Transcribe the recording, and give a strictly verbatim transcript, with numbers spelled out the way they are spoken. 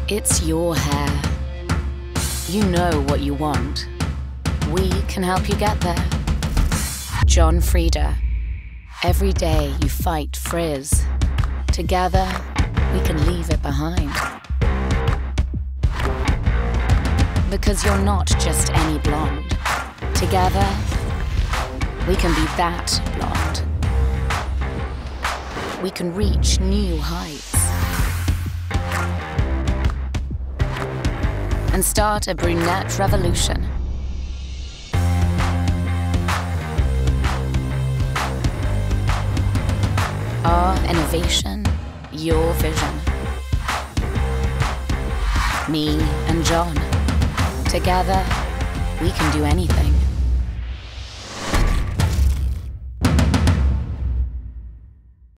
It's your hair. You know what you want. We can help you get there. John Frieda. Every day you fight frizz. Together, we can leave it behind. Because you're not just any blonde. Together, we can be that blonde. We can reach new heights. And start a brunette revolution. Our innovation, your vision. Me and John. Together, we can do anything.